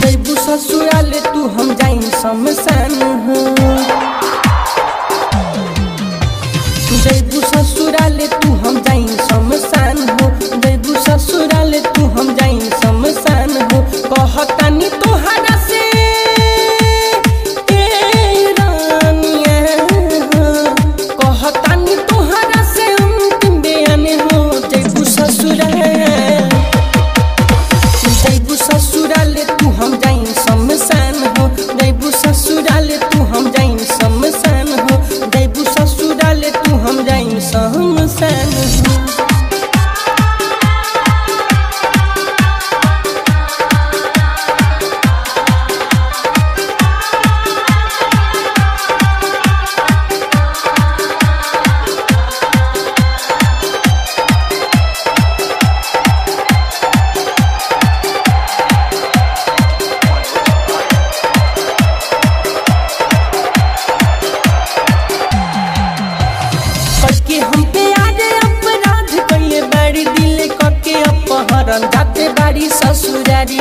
जैबू ससुराले तू हम जाइन शमशान हो। जैबू ससुराले तू हम जाइन शमशान हो। जैबू ससुराले तू हम जाइन शमशान हो। कहतानी तोहरा से कहतानी तोहरा से अंतिम बयान हो। जैबू ससुराले तू हम जाइन शमशान हो। जैबू ससुराले तू हम जाइन शमशान हो। जैबू ससुराले तू हम जाइन शमशान हो। जाते बाड़ी ससुरारी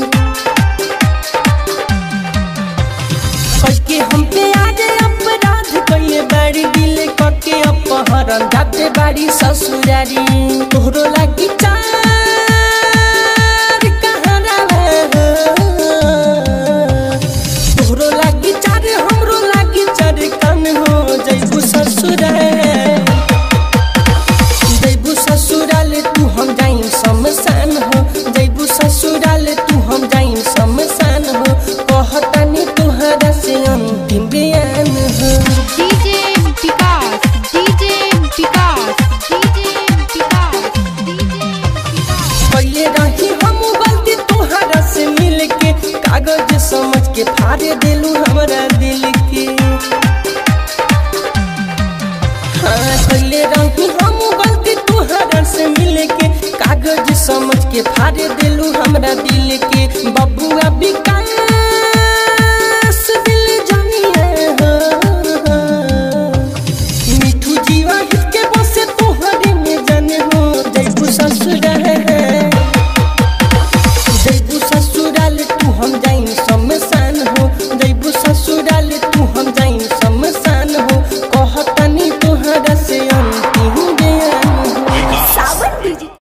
के हम पे आज अपराध कइले बाड़ी दिल कके अपहरण। जाते बाड़ी ससुरारी तोहरो लागी चार कहारा तोहरो लागी चार हमरो लागी चार कान हो। जैबू ससुराले तू हम जाइन शमशान हो। जैबू ससुराले तू हम जाइन शमशान हो। कहतानी तोहरा से अंतिम बयान हो। डीजे विकास पहले रही हम गलती तोहरा से मिलके कागज समझ के फाड़ देलू हमरा दिल के। हाँ पहले रही हम गलती तोहरा से मिलके कागज समझ के फाड़ देलू हमरा दिल के। बबुआ